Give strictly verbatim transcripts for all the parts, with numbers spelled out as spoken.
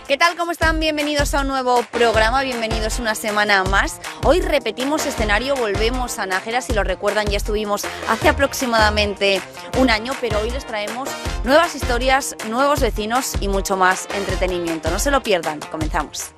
¿Qué tal? ¿Cómo están? Bienvenidos a un nuevo programa, bienvenidos una semana más. Hoy repetimos escenario, volvemos a Nájera, si lo recuerdan ya estuvimos hace aproximadamente un año, pero hoy les traemos nuevas historias, nuevos vecinos y mucho más entretenimiento. No se lo pierdan, comenzamos.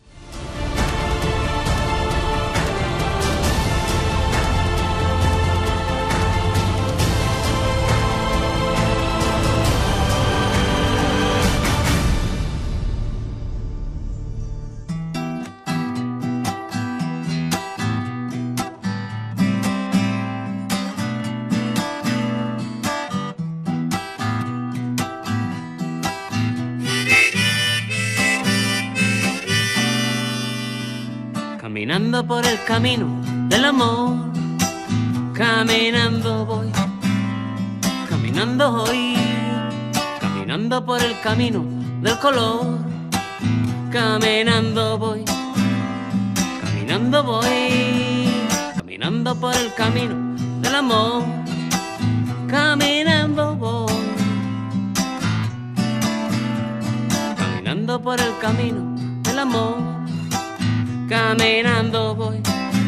Caminando por el camino del amor, caminando voy, caminando voy, caminando por el camino del color, caminando voy, caminando voy, caminando por el camino del amor, caminando voy, caminando por el camino del amor, caminando voy.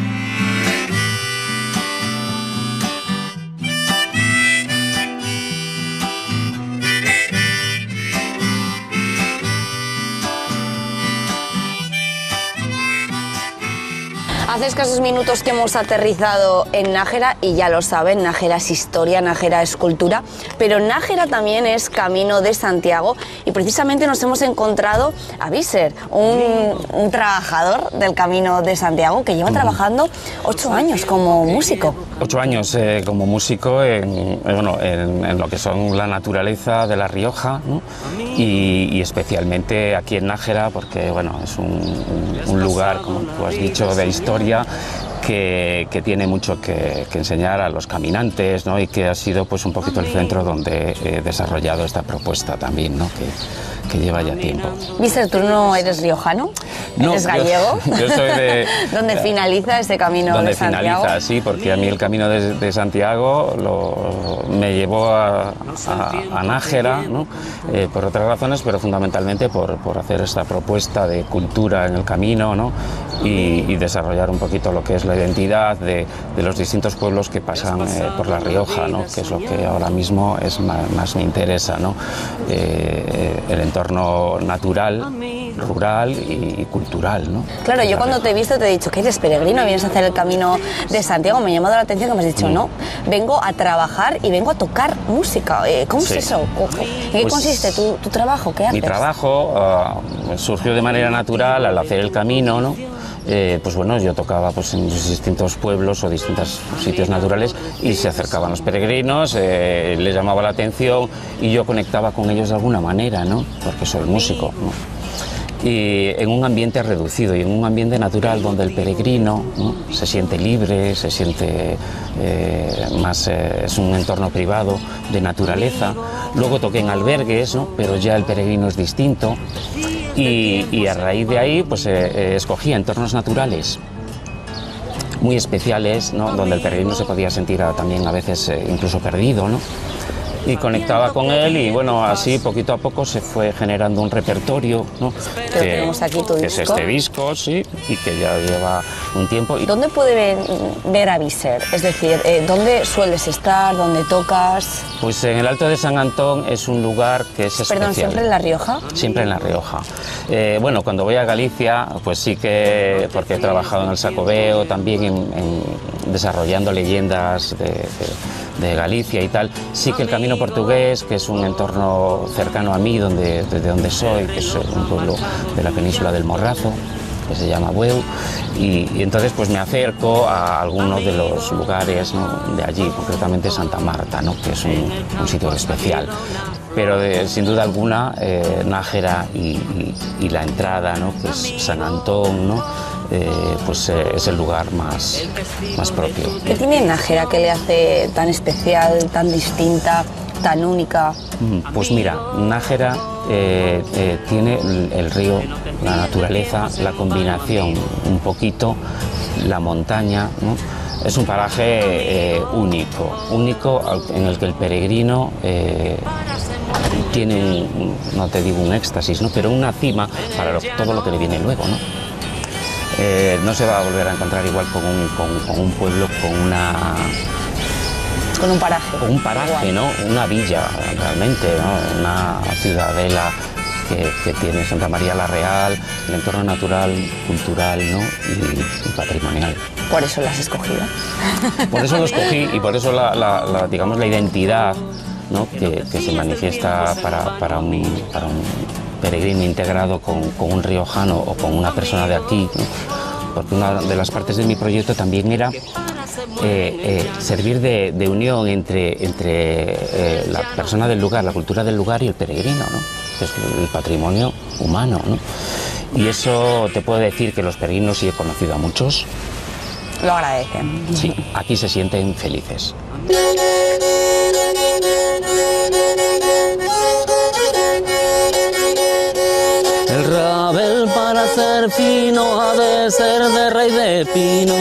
Hace escasos minutos que hemos aterrizado en Nájera y ya lo saben, Nájera es historia, Nájera es cultura, pero Nájera también es Camino de Santiago y precisamente nos hemos encontrado a Víser, un, un trabajador del Camino de Santiago que lleva trabajando ocho años como músico. Ocho años eh, como músico en, bueno, en, en lo que son la naturaleza de La Rioja, ¿no? y, y especialmente aquí en Nájera porque bueno, es un, un, un lugar, como tú has dicho, de historia Que, que tiene mucho que, que enseñar a los caminantes, ¿no? Y que ha sido pues un poquito el centro donde he desarrollado esta propuesta también, ¿no? que, que lleva ya tiempo. Víser, ¿tú no eres riojano? No, ¿Eres gallego? Yo, yo soy de... ¿Dónde finaliza ese Camino donde de Santiago? Finaliza, sí, porque a mí el Camino de, de Santiago lo, me llevó a, a, a Nájera, ¿no? eh, por otras razones, pero fundamentalmente por, por hacer esta propuesta de cultura en el camino, ¿no? y, y desarrollar un poquito lo que es la identidad de, de los distintos pueblos que pasan eh, por La Rioja, ¿no? Que es lo que ahora mismo es más, más me interesa, ¿no? eh, el entorno natural, rural y, y cultural, ¿no? Claro, yo cuando te he visto te he dicho que eres peregrino, vienes a hacer el Camino de Santiago, me ha llamado la atención que me has dicho, mm. no, vengo a trabajar y vengo a tocar música. Eh, ¿Cómo sí. es eso? ¿En qué pues, consiste tu, tu trabajo? ¿Qué haces? Mi trabajo uh, surgió de manera natural al hacer el camino, ¿no? Eh, pues bueno, yo tocaba pues, en distintos pueblos o distintos sitios naturales y se acercaban los peregrinos, eh, les llamaba la atención y yo conectaba con ellos de alguna manera, ¿no? Porque soy músico, ¿no? Y en un ambiente reducido y en un ambiente natural donde el peregrino, ¿no? se siente libre, se siente eh, más, eh, es un entorno privado de naturaleza. Luego toqué en albergues, ¿no? Pero ya el peregrino es distinto y, y a raíz de ahí pues eh, eh, escogí entornos naturales muy especiales, ¿no? Donde el peregrino se podía sentir a, también a veces eh, incluso perdido, ¿no? Y conectaba con él y bueno, así poquito a poco se fue generando un repertorio, ¿no? Que, tenemos aquí tu que disco. es este disco, sí, y que ya lleva un tiempo. ¿Dónde puede ver, ver a Víser? Es decir, eh, ¿dónde sueles estar? ¿Dónde tocas? Pues en el Alto de San Antón es un lugar que es especial. Perdón, ¿siempre en La Rioja? Siempre en La Rioja. Eh, bueno, cuando voy a Galicia, pues sí que, porque he trabajado en el Xacobeo, también en, en desarrollando leyendas de, de de Galicia y tal, sí que el Camino Portugués, que es un entorno cercano a mí, donde, desde donde soy, que es un pueblo de la península del Morrazo, que se llama Bueu, y, y entonces pues me acerco a algunos de los lugares, ¿no? de allí, concretamente Santa Marta, ¿no? que es un, un sitio especial. Pero de, sin duda alguna, eh, Nájera y, y, y la entrada, ¿no? que es San Antón, ¿no? Eh, pues eh, es el lugar más, más propio. ¿Qué tiene Nájera que le hace tan especial, tan distinta, tan única? Pues mira, Nájera eh, eh, tiene el, el río, la naturaleza, la combinación, un poquito, la montaña, ¿no? Es un paraje eh, único, único en el que el peregrino eh, tiene, un, no te digo un éxtasis, ¿no? Pero una cima para lo, todo lo que le viene luego, ¿no? Eh, no se va a volver a encontrar igual con un, con, con un pueblo, con una... Con un paraje. Con un paraje, igual. ¿No? Una villa, realmente, ¿no? Una ciudadela que, que tiene Santa María la Real, el entorno natural, cultural, ¿no? y, y patrimonial. Por eso la has escogido. Por eso lo escogí y por eso la, la, la digamos, la identidad, ¿no? que, que se manifiesta para, para, un, para un peregrino integrado con, con un riojano o con una persona de aquí, ¿no? Porque una de las partes de mi proyecto también era eh, eh, servir de, de unión entre, entre eh, la persona del lugar, la cultura del lugar y el peregrino, ¿no? Que es el patrimonio humano, ¿no? Y eso te puedo decir que los peregrinos, y he conocido a muchos, lo agradecen. Sí, aquí se sienten felices. El rabel para ser fino ha de ser de rey de pino.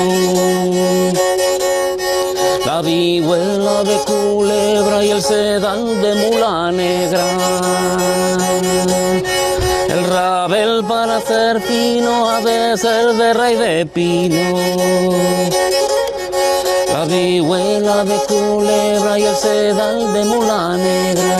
La vihuela de culebra y el sedal de mula negra. El rabel para ser fino ha de ser de rey de pino. La vihuela de culebra y el sedal de mula negra.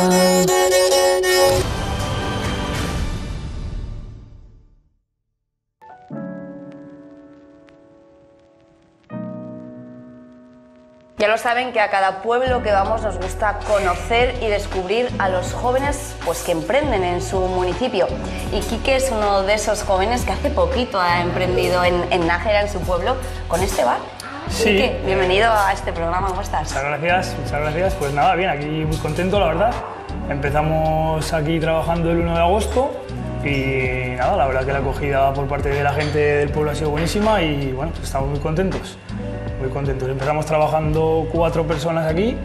Ya lo saben que a cada pueblo que vamos nos gusta conocer y descubrir a los jóvenes pues, que emprenden en su municipio. Y Quique es uno de esos jóvenes que hace poquito ha emprendido en, en Nájera, en su pueblo, con este bar. Sí. Quique, bienvenido a este programa, ¿cómo estás? Muchas gracias, muchas gracias. Pues nada, bien, aquí muy contento, la verdad. Empezamos aquí trabajando el uno de agosto y nada, la verdad que la acogida por parte de la gente del pueblo ha sido buenísima y bueno, pues estamos muy contentos. Muy contentos. Empezamos trabajando cuatro personas aquí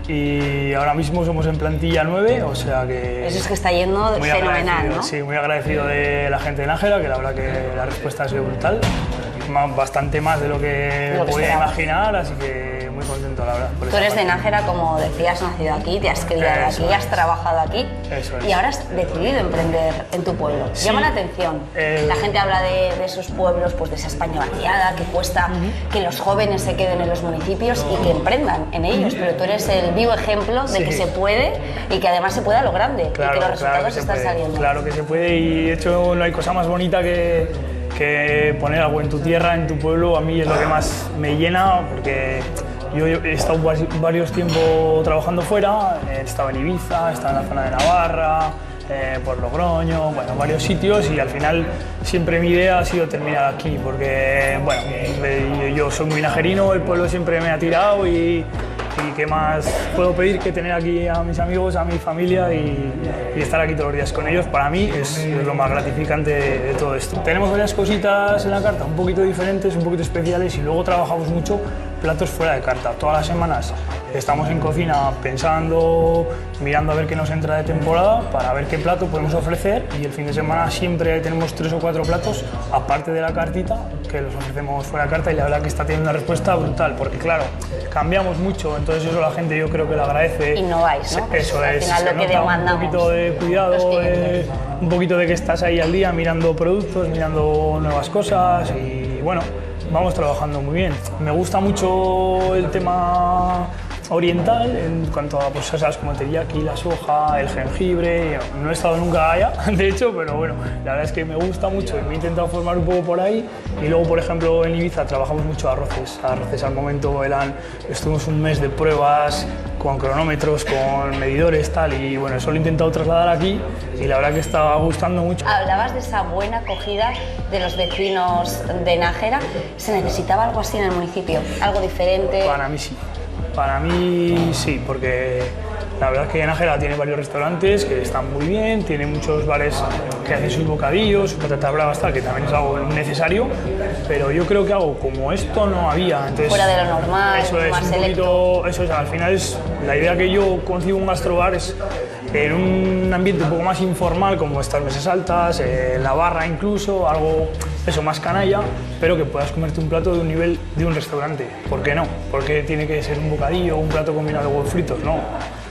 y ahora mismo somos en plantilla nueve, o sea que... Eso es que está yendo fenomenal, ¿no? Sí, muy agradecido de la gente de Nájera, que la verdad que la respuesta ha sido brutal. Bastante más de lo que lo que podía esperaba. imaginar, así que muy contento, la verdad. Tú eres de Nájera, como decías, nacido aquí, te has criado Eso aquí, es. has trabajado aquí. Eso es. Y ahora has decidido emprender en tu pueblo. Sí. Llama la atención. Eh, La gente habla de, de esos pueblos, pues de esa España vaciada, que cuesta uh-huh. que los jóvenes se queden en los municipios y que emprendan en ellos. Uh-huh. Pero tú eres el vivo ejemplo de sí. que se puede y que además se puede a lo grande claro, y que los claro resultados que están puede, saliendo. Claro que se puede y de hecho no hay cosa más bonita que... que poner algo en tu tierra, en tu pueblo, a mí es lo que más me llena, porque yo he estado varios tiempos trabajando fuera, he estado en Ibiza, he estado en la zona de Navarra, eh, por Logroño, bueno, varios sitios y al final siempre mi idea ha sido terminar aquí, porque bueno, yo soy muy najerino, el pueblo siempre me ha tirado y y qué más puedo pedir que tener aquí a mis amigos, a mi familia y, y estar aquí todos los días con ellos. Para mí es, es lo más gratificante de, de todo esto. Tenemos varias cositas en la carta, un poquito diferentes, un poquito especiales y luego trabajamos mucho platos fuera de carta. Todas las semanas estamos en cocina pensando, mirando a ver qué nos entra de temporada para ver qué plato podemos ofrecer y el fin de semana siempre tenemos tres o cuatro platos aparte de la cartita que los ofrecemos fuera de carta y la verdad que está teniendo una respuesta brutal porque claro, cambiamos mucho, entonces eso la gente yo creo que lo agradece. Innováis, ¿no? Eso al es, final se lo que nota demandamos. Un poquito de cuidado, eh, un poquito de que estás ahí al día mirando productos, mirando nuevas cosas y bueno, vamos trabajando muy bien. Me gusta mucho el tema oriental en cuanto a pues, cosas como el teriyaki, la soja, el jengibre. No he estado nunca allá, de hecho, pero bueno, la verdad es que me gusta mucho y me he intentado formar un poco por ahí. Y luego, por ejemplo, en Ibiza trabajamos mucho arroces. Arroces al momento eran, estuvimos un mes de pruebas con cronómetros, con medidores, tal, y bueno, eso lo he intentado trasladar aquí y la verdad que estaba gustando mucho. Hablabas de esa buena acogida de los vecinos de Nájera. ¿Se necesitaba algo así en el municipio? ¿Algo diferente? Para mí sí. Para mí sí, porque la verdad es que Nájera tiene varios restaurantes que están muy bien, tiene muchos bares que hacen sus bocadillos, su patata brava, tal, que también es algo necesario, pero yo creo que algo como esto no había. Entonces, fuera de lo normal, eso es, más un selecto. poquito, eso es, al final es la idea que yo concibo un gastrobar es en un ambiente un poco más informal, como estas mesas altas, en la barra incluso, algo eso más canalla, pero que puedas comerte un plato de un nivel de un restaurante. ¿Por qué no? Porque tiene que ser un bocadillo, un plato combinado de huevos fritos, no.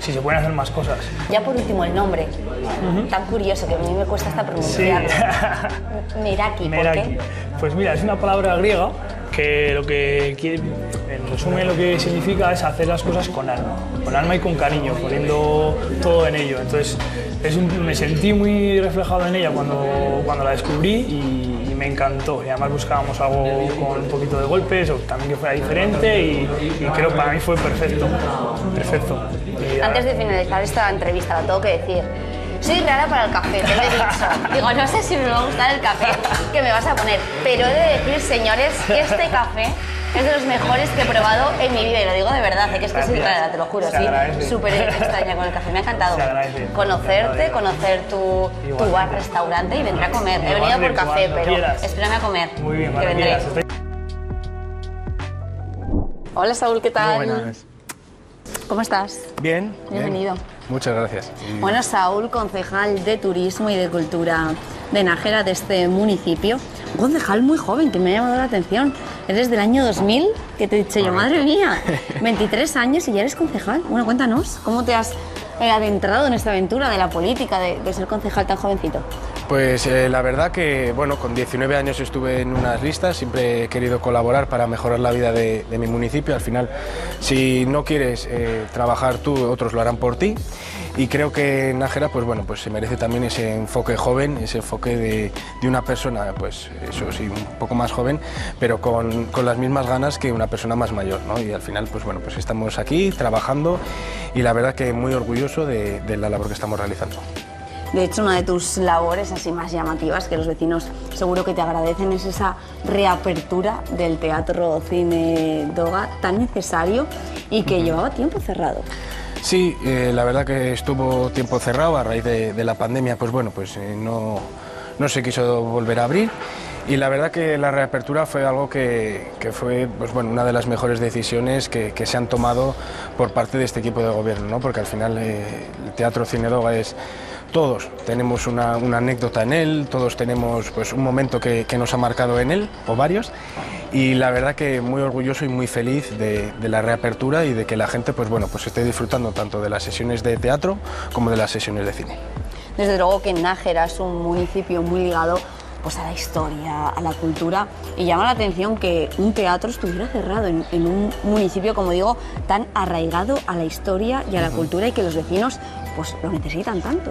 si se pueden hacer más cosas. Ya por último, el nombre, uh-huh. tan curioso que a mí me cuesta hasta pronunciarlo. Sí. Meraki, ¿por qué? Pues mira, es una palabra griega que lo que quiere, en resumen lo que significa es hacer las cosas con alma, con alma y con cariño, poniendo todo en ello. Entonces es un, me sentí muy reflejado en ella cuando, cuando la descubrí y, y me encantó. Y además buscábamos algo con un poquito de golpes o también que fuera diferente y, y creo que para mí fue perfecto, perfecto. Y, Antes de finalizar esta entrevista, lo tengo que decir. Soy rara para el café, te lo he dicho. Digo, no sé si me va a gustar el café que me vas a poner, pero he de decir, señores, que este café es de los mejores que he probado en mi vida, y lo digo de verdad, que es que soy rara, te lo juro, sí, súper extraña con el café, me ha encantado conocerte, conocer tu, tu bar, restaurante y vendré a comer. He venido por café, pero espérame a comer, Muy bien, que vendré. Hola Saúl, ¿qué tal? Muy buenas. ¿Cómo estás? Bien. Bienvenido. Bien. Muchas gracias. Y... Bueno, Saúl, concejal de Turismo y de Cultura de Nájera, de este municipio. Un concejal muy joven, que me ha llamado la atención. Eres del año dos mil, que te he dicho yo, madre mía, veintitrés años y ya eres concejal. Bueno, cuéntanos, ¿cómo te has eh, adentrado en esta aventura de la política, de, de ser concejal tan jovencito? Pues eh, la verdad que, bueno, con diecinueve años estuve en unas listas, siempre he querido colaborar para mejorar la vida de, de mi municipio. Al final, si no quieres eh, trabajar tú, otros lo harán por ti. Y creo que Nájera, pues bueno, pues se merece también ese enfoque joven, ese enfoque de, de una persona, pues eso sí, un poco más joven, pero con, con las mismas ganas que una persona más mayor, ¿no? Y al final, pues bueno, pues estamos aquí trabajando y la verdad que muy orgulloso de, de la labor que estamos realizando. De hecho, una de tus labores así más llamativas, que los vecinos seguro que te agradecen, es esa reapertura del Teatro Cine Doga, tan necesario y que uh-huh. llevaba tiempo cerrado. Sí, eh, la verdad que estuvo tiempo cerrado a raíz de, de la pandemia, pues bueno, pues eh, no, no se quiso volver a abrir. Y la verdad que la reapertura fue algo que, que fue pues bueno, una de las mejores decisiones que, que se han tomado por parte de este equipo de gobierno, ¿no? Porque al final eh, el Teatro Cine Doga es... Todos tenemos una, una anécdota en él, todos tenemos pues, un momento que, que nos ha marcado en él, o varios, y la verdad que muy orgulloso y muy feliz de, de la reapertura y de que la gente pues, bueno, pues esté disfrutando tanto de las sesiones de teatro como de las sesiones de cine. Desde luego que Nájera es un municipio muy ligado pues, a la historia, a la cultura, y llama la atención que un teatro estuviera cerrado en, en un municipio, como digo, tan arraigado a la historia y a la uh-huh. cultura, y que los vecinos pues lo necesitan tanto.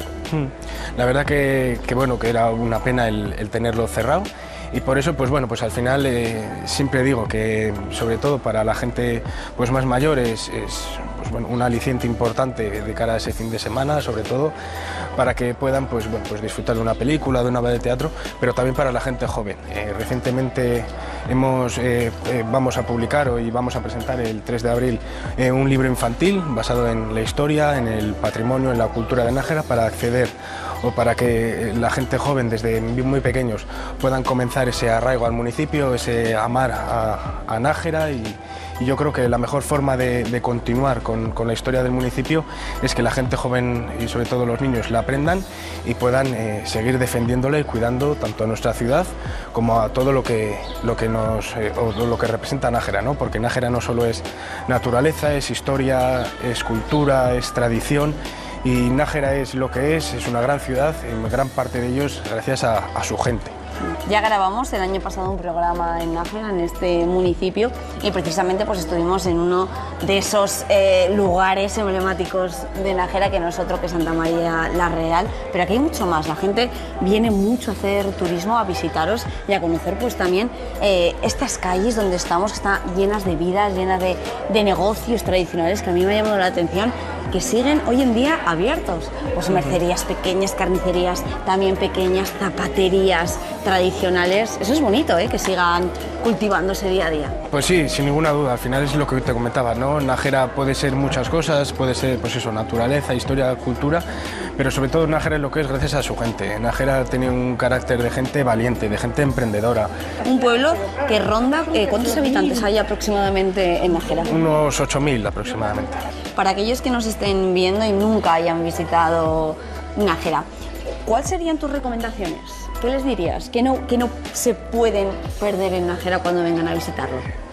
La verdad que, que bueno, que era una pena el, el tenerlo cerrado, y por eso pues bueno, pues al final eh, siempre digo que sobre todo para la gente pues más mayor es, es pues, bueno, un aliciente importante de cara a ese fin de semana, sobre todo para que puedan pues, bueno, pues disfrutar de una película, de una obra de teatro, pero también para la gente joven. Eh, recientemente hemos, eh, eh, vamos a publicar y vamos a presentar el tres de abril eh, un libro infantil basado en la historia, en el patrimonio, en la cultura de Nájera, para acceder o para que la gente joven desde muy pequeños puedan comenzar ese arraigo al municipio, ese amar a, a Nájera, y, y yo creo que la mejor forma de, de continuar con, con la historia del municipio es que la gente joven y sobre todo los niños la aprendan y puedan eh, seguir defendiéndola y cuidando tanto a nuestra ciudad como a todo lo que, lo que, nos, eh, o lo que representa Nájera, ¿no? Porque Nájera no solo es naturaleza, es historia, es cultura, es tradición. Y Nájera es lo que es, es una gran ciudad, en gran parte de ellos gracias a, a su gente. Ya grabamos el año pasado un programa en Nájera, en este municipio, y precisamente pues estuvimos en uno de esos eh, lugares emblemáticos de Nájera, que no es otro que Santa María la Real, pero aquí hay mucho más. La gente viene mucho a hacer turismo, a visitaros y a conocer pues también eh, estas calles donde estamos, que están llenas de vida, llenas de, de negocios tradicionales, que a mí me ha llamado la atención, que siguen hoy en día abiertos. Pues mercerías pequeñas, carnicerías también pequeñas, zapaterías tradicionales. Eso es bonito, ¿eh? Que sigan cultivándose día a día. Pues sí, sin ninguna duda. Al final es lo que te comentaba, ¿no? Nájera puede ser muchas cosas, puede ser, pues eso, naturaleza, historia, cultura, pero sobre todo Nájera es lo que es gracias a su gente. Nájera tiene un carácter de gente valiente, de gente emprendedora. Un pueblo que ronda, eh, ¿cuántos habitantes hay aproximadamente en Nájera? Unos ocho mil aproximadamente. Para aquellos que nos estén viendo y nunca hayan visitado Nájera, ¿cuáles serían tus recomendaciones? ¿Qué les dirías? ¿Qué no, qué no se pueden perder en Nájera cuando vengan a visitarlo?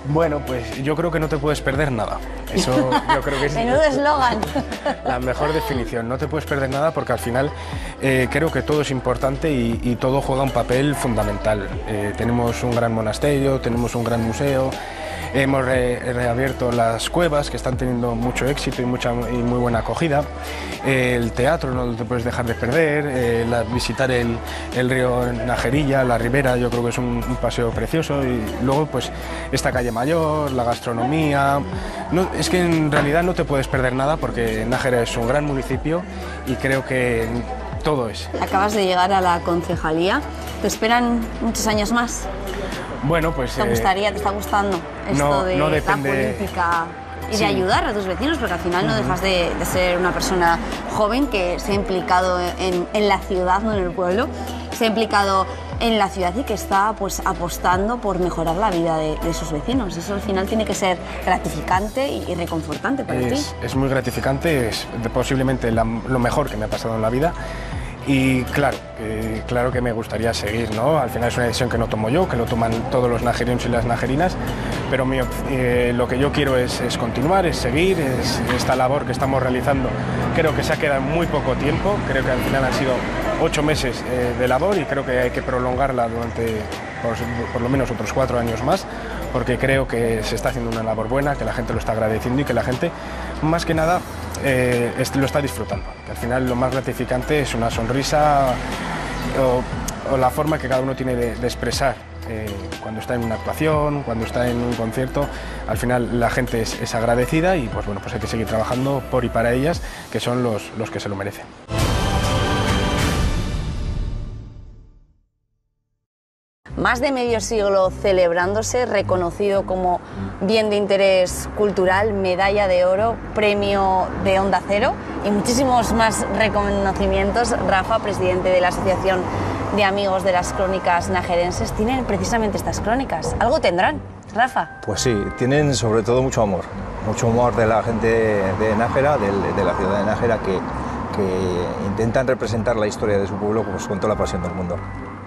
Bueno, pues yo creo que no te puedes perder nada. Eso yo creo que es Menudo eslogan. la mejor definición. No te puedes perder nada porque al final eh, creo que todo es importante y, y todo juega un papel fundamental. Eh, tenemos un gran monasterio, tenemos un gran museo, hemos re, reabierto las cuevas que están teniendo mucho éxito y, mucha, y muy buena acogida. Eh, el teatro no te puedes dejar de perder, eh, la, visitar el, el río Najerilla, la ribera, yo creo que es un, un paseo precioso y luego pues esta calle Mayor, la gastronomía. No, es que en realidad no te puedes perder nada porque Nájera es un gran municipio y creo que todo es. Acabas de llegar a la concejalía, ¿te esperan muchos años más? Bueno, pues... ¿Te gustaría, eh, te está gustando esto no, de no depende... la política y sí. de ayudar a tus vecinos? Porque al final no dejas de, de ser una persona joven que se ha implicado en, en la ciudad, no en el pueblo, se ha implicado en la ciudad y que está pues apostando por mejorar la vida de, de sus vecinos. Eso al final tiene que ser gratificante y, y reconfortante para es, ti. Es muy gratificante, es posiblemente la, lo mejor que me ha pasado en la vida. Y claro, eh, claro que me gustaría seguir, ¿no? Al final es una decisión que no tomo yo, que lo toman todos los najerinos y las najerinas, pero mi, eh, lo que yo quiero es, es continuar, es seguir, es esta labor que estamos realizando. Creo que se ha quedado muy poco tiempo, creo que al final han sido ocho meses eh, de labor y creo que hay que prolongarla durante por, por lo menos otros cuatro años más, porque creo que se está haciendo una labor buena, que la gente lo está agradeciendo y que la gente, más que nada, eh, lo está disfrutando. Que al final lo más gratificante es una sonrisa o, o la forma que cada uno tiene de, de expresar eh, cuando está en una actuación, cuando está en un concierto. Al final la gente es, es agradecida y pues bueno, pues hay que seguir trabajando por y para ellas, que son los, los que se lo merecen. Más de medio siglo celebrándose, reconocido como bien de interés cultural, medalla de oro, premio de Onda Cero y muchísimos más reconocimientos. Rafa, presidente de la Asociación de Amigos de las Crónicas Najerenses, tienen precisamente estas crónicas. ¿Algo tendrán, Rafa? Pues sí, tienen sobre todo mucho amor, mucho amor de la gente de Nájera, de, de la ciudad de Nájera, que, que intentan representar la historia de su pueblo pues, con toda la pasión del mundo.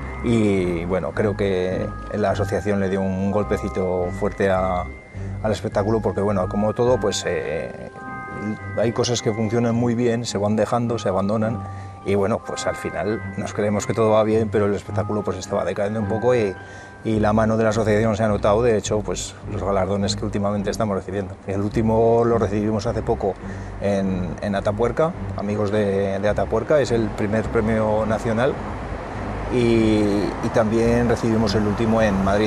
Y bueno, creo que la asociación le dio un golpecito fuerte a, al espectáculo porque bueno, como todo, pues eh, hay cosas que funcionan muy bien, se van dejando, se abandonan y bueno, pues al final nos creemos que todo va bien, pero el espectáculo pues estaba decayendo un poco y, y la mano de la asociación se ha notado, de hecho, pues los galardones que últimamente estamos recibiendo. El último lo recibimos hace poco en, en Atapuerca, Amigos de, de Atapuerca, es el primer premio nacional. Y, y también recibimos el último en Madrid,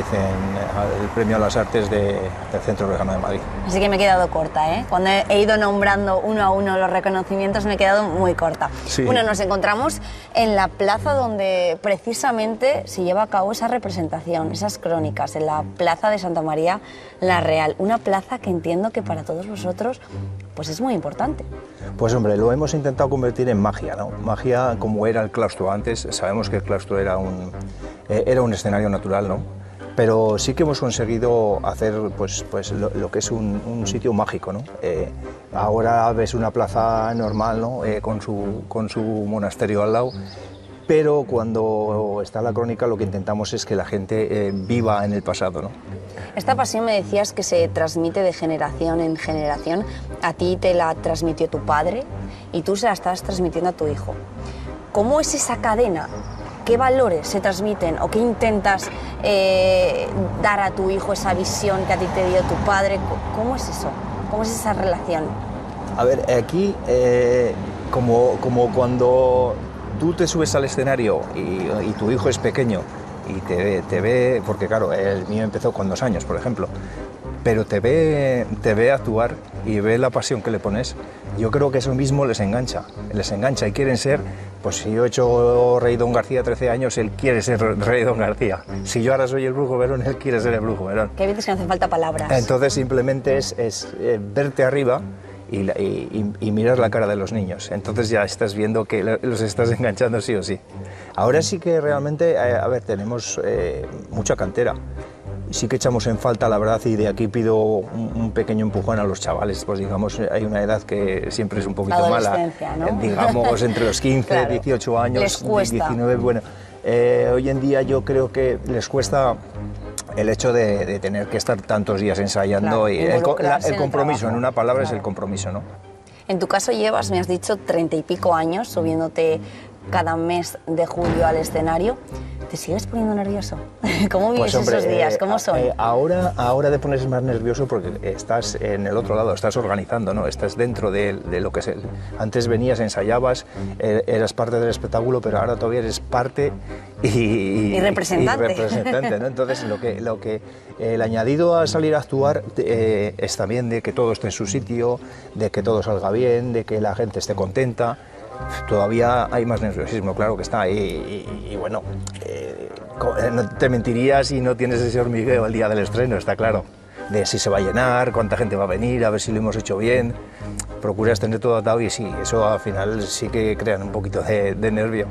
en el Premio a las Artes de, del Centro Regional de Madrid. Así que me he quedado corta, ¿eh? Cuando he ido nombrando uno a uno los reconocimientos me he quedado muy corta. Sí. Bueno, nos encontramos en la plaza donde precisamente se lleva a cabo esa representación, esas crónicas, en la Plaza de Santa María la Real. Una plaza que entiendo que para todos vosotros pues es muy importante. Pues hombre, lo hemos intentado convertir en magia, ¿no? Magia como era el claustro antes. Sabemos que el claustro era un, eh, era un escenario natural, ¿no? Pero sí que hemos conseguido hacer pues, pues lo, lo que es un, un sitio mágico, ¿no? Eh, ahora ves una plaza normal, ¿no? Eh, con, su, con su monasterio al lado, pero cuando está la crónica lo que intentamos es que la gente eh, viva en el pasado, ¿no? Esta pasión me decías que se transmite de generación en generación. A ti te la transmitió tu padre y tú se la estás transmitiendo a tu hijo. ¿Cómo es esa cadena? ¿Qué valores se transmiten o qué intentas eh, dar a tu hijo, esa visión que a ti te dio tu padre? ¿Cómo es eso? ¿Cómo es esa relación? A ver, aquí, eh, como, como cuando tú te subes al escenario y, y tu hijo es pequeño y te, te ve, porque claro, el mío empezó con dos años, por ejemplo, pero te ve, te ve actuar y ve la pasión que le pones, yo creo que eso mismo les engancha, les engancha y quieren ser, pues si yo he hecho Rey Don García trece años, él quiere ser Rey Don García. Si yo ahora soy el Brujo Verón, él quiere ser el Brujo Verón. Que a veces que no hacen falta palabras. Entonces simplemente es, es eh, verte arriba y, y, y mirar la cara de los niños. Entonces ya estás viendo que los estás enganchando sí o sí. Ahora sí que realmente, eh, a ver, tenemos eh, mucha cantera. Sí que echamos en falta, la verdad, y de aquí pido un, un pequeño empujón a los chavales. Pues digamos, hay una edad que siempre es un poquito mala, ¿no? Digamos, entre los quince, claro, dieciocho años, les cuesta. diecinueve, bueno. Eh, hoy en día yo creo que les cuesta el hecho de, de tener que estar tantos días ensayando, Claro, y el, co- la- involucrarse el en el compromiso, trabajo. en una palabra es Claro. el compromiso, ¿no? En tu caso llevas, me has dicho, treinta y pico años subiéndote cada mes de julio al escenario. ¿Te sigues poniendo nervioso? ¿Cómo vives Pues, hombre, esos días? eh, ¿Cómo son? eh, ahora, ahora te pones más nervioso porque estás en el otro lado, estás organizando, ¿no? Estás dentro de, de lo que es el... Antes venías, ensayabas, eh, eras parte del espectáculo, pero ahora todavía eres parte y... Y representante. y representante, ¿no? Entonces, lo que, lo que el añadido a salir a actuar eh, es también de que todo esté en su sitio, de que todo salga bien, de que la gente esté contenta. Todavía hay más nerviosismo, claro que está, y, y- y bueno, eh, co- eh, no te mentirías si no tienes ese hormigueo el día del estreno, está claro, de si se va a llenar, cuánta gente va a venir, a ver si lo hemos hecho bien. Procuras tener todo atado y sí, eso al final sí que crean un poquito de, de nervio.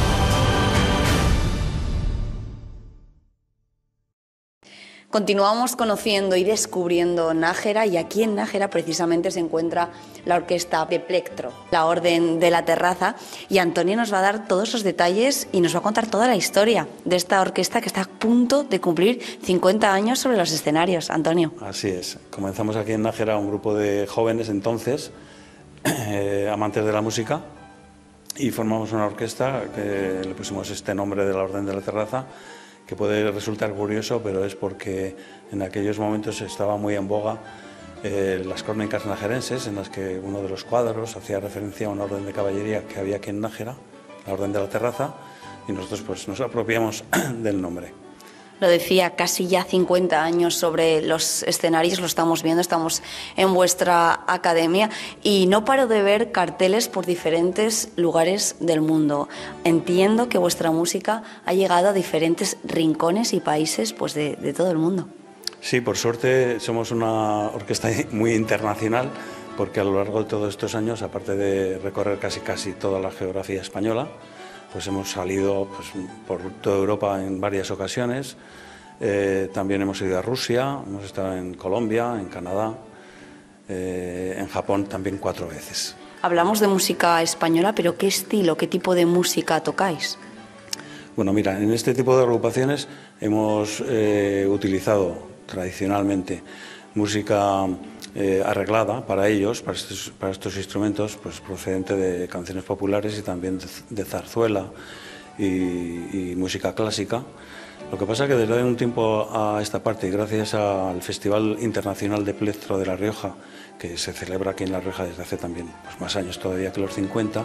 Continuamos conociendo y descubriendo Nájera, y aquí en Nájera precisamente se encuentra la orquesta de Plectro, la Orden de la Terraza, y Antonio nos va a dar todos los detalles y nos va a contar toda la historia de esta orquesta que está a punto de cumplir cincuenta años sobre los escenarios. Antonio. Así es, comenzamos aquí en Nájera un grupo de jóvenes entonces, eh, amantes de la música, y formamos una orquesta que le pusimos este nombre de la Orden de la Terraza, que puede resultar curioso, pero es porque en aquellos momentos estaba muy en boga eh, las crónicas najerenses, en las que uno de los cuadros hacía referencia a una orden de caballería que había aquí en Nájera, la Orden de la Terraza, y nosotros pues nos apropiamos del nombre. Lo decía, casi ya cincuenta años sobre los escenarios, lo estamos viendo, estamos en vuestra academia y no paro de ver carteles por diferentes lugares del mundo. Entiendo que vuestra música ha llegado a diferentes rincones y países pues, de, de todo el mundo. Sí, por suerte somos una orquesta muy internacional, porque a lo largo de todos estos años, aparte de recorrer casi casi toda la geografía española, pues hemos salido pues, por toda Europa en varias ocasiones. Eh, también hemos ido a Rusia, hemos estado en Colombia, en Canadá, eh, en Japón también cuatro veces. Hablamos de música española, pero ¿qué estilo, qué tipo de música tocáis? Bueno, mira, en este tipo de agrupaciones hemos eh, utilizado tradicionalmente música eh, arreglada para ellos, para estos, para estos instrumentos, pues procedente de canciones populares y también de, de zarzuela y, y música clásica. Lo que pasa es que desde un tiempo a esta parte, y gracias al Festival Internacional de Plectro de La Rioja, que se celebra aquí en La Rioja desde hace también pues, más años todavía que los cincuenta,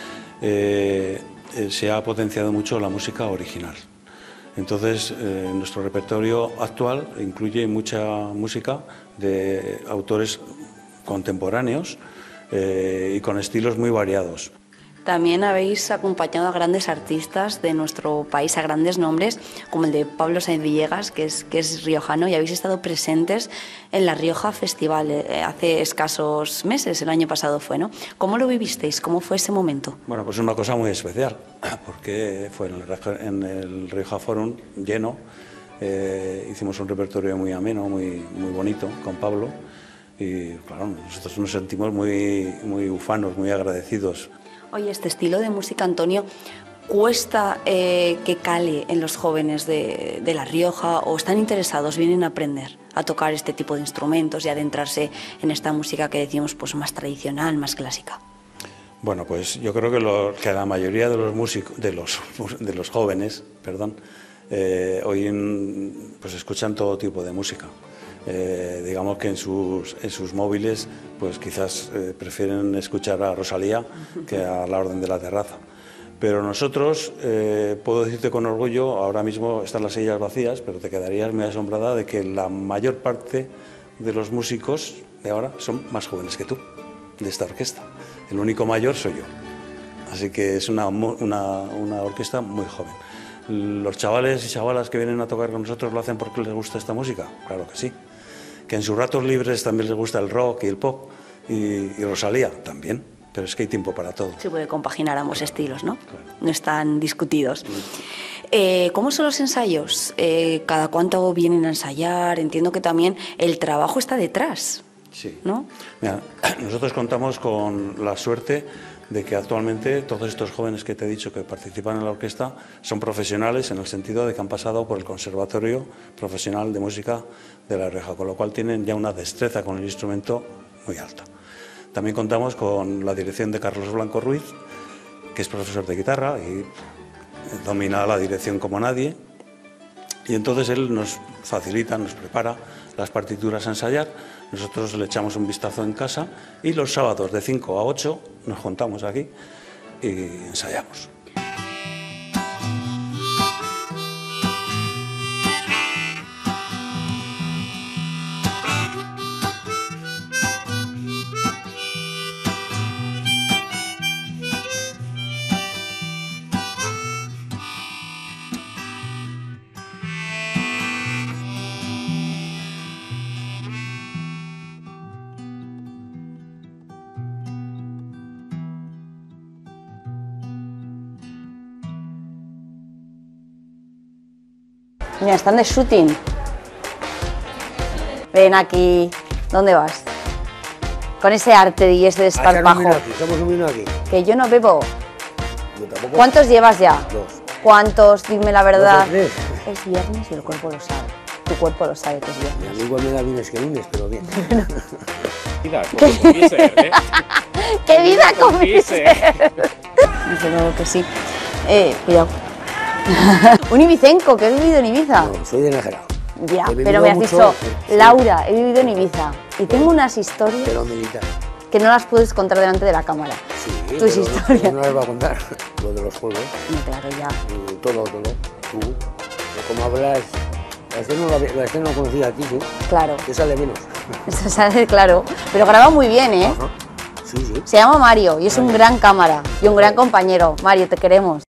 eh, eh, se ha potenciado mucho la música original. Entonces, eh, nuestro repertorio actual incluye mucha música de autores contemporáneos eh, y con estilos muy variados. También habéis acompañado a grandes artistas de nuestro país, a grandes nombres, como el de Pablo Sáenz Villegas, que es, que es riojano, y habéis estado presentes en La Rioja Festival eh, hace escasos meses, el año pasado fue, ¿no? ¿Cómo lo vivisteis? ¿Cómo fue ese momento? Bueno, pues una cosa muy especial, porque fue en el, en el Rioja Forum lleno, eh, hicimos un repertorio muy ameno, muy, muy bonito con Pablo, y claro, nosotros nos sentimos muy, muy ufanos, muy agradecidos. Oye, este estilo de música, Antonio, ¿cuesta eh, que cale en los jóvenes de, de La Rioja o están interesados, vienen a aprender a tocar este tipo de instrumentos y adentrarse en esta música que decimos pues, más tradicional, más clásica? Bueno, pues yo creo que, lo, que la mayoría de los músicos, de los, de los jóvenes, perdón, eh, hoy en, pues escuchan todo tipo de música. Eh, digamos que en sus, en sus móviles pues quizás eh, prefieren escuchar a Rosalía que a La Orden de la Terraza. Pero nosotros, eh, puedo decirte con orgullo, ahora mismo están las sillas vacías, pero te quedarías muy asombrada de que la mayor parte de los músicos de ahora son más jóvenes que tú, de esta orquesta. El único mayor soy yo. Así que es una, una, una orquesta muy joven. ¿Los chavales y chavalas que vienen a tocar con nosotros lo hacen porque les gusta esta música? Claro que sí. ¿Que en sus ratos libres también les gusta el rock y el pop? Y, y Rosalía también. Pero es que hay tiempo para todo. Se puede compaginar ambos estilos, ¿no? Claro. No están discutidos. Eh, ¿Cómo son los ensayos? Eh, ¿Cada cuánto vienen a ensayar? Entiendo que también el trabajo está detrás. Sí. ¿No? Mira, nosotros contamos con la suerte de que actualmente todos estos jóvenes que te he dicho que participan en la orquesta son profesionales en el sentido de que han pasado por el Conservatorio Profesional de Música de La Rioja, con lo cual tienen ya una destreza con el instrumento muy alta. También contamos con la dirección de Carlos Blanco Ruiz, que es profesor de guitarra y domina la dirección como nadie, y entonces él nos facilita, nos prepara las partituras a ensayar, nosotros le echamos un vistazo en casa y los sábados de cinco a ocho nos juntamos aquí y ensayamos. Mira, están de shooting. Ven aquí. ¿Dónde vas? Con ese arte y ese desparpajo. Estamos un vino aquí. Que yo no bebo. Yo tampoco. ¿Cuántos llevas ya? Dos. ¿Cuántos? Dime la verdad. Dos o tres. Es viernes y el cuerpo lo sabe. Tu cuerpo lo sabe que es A mí viernes. igual me da viernes que lunes, pero bien. ¿Qué, ¿Qué vida con Dice luego que sí. Eh, cuidado. Un ibicenco, que he vivido en Ibiza. No, soy de Nájera. Ya, He vivido pero me has mucho, dicho, sí. Laura, he vivido en Ibiza. Y tengo unas historias Pero militar. que no las puedes contar delante de la cámara. Sí, Tus pero historias. no les va a contar. Lo de los juegos. No, claro, ya. y todo, todo. Tú, como hablas, la escena no, la, la escena no conocida aquí, ¿sí? Claro. Que sale menos. Eso sale claro. Pero graba muy bien, ¿eh? Ajá. Sí, sí. Se llama Mario y es un gran cámara y un gran compañero. Mario, te queremos.